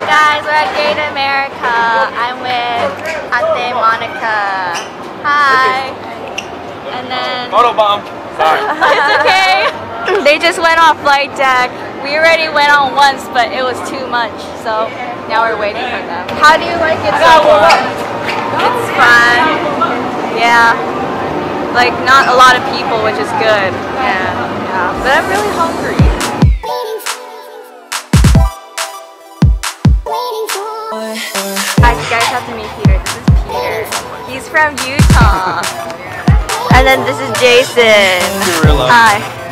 Guys, we're at Great America. I'm with Ate Monica. Hi. And then Photobomb. Sorry. it's okay. They just went on flight deck. We already went on once, but it was too much. So now we're waiting for them. How do you like it so far? It's fun. Yeah. Like not a lot of people, which is good. Yeah. But I'm really hungry. You guys have to meet Peter. This is Peter. He's from Utah. And then this is Jason. Hi.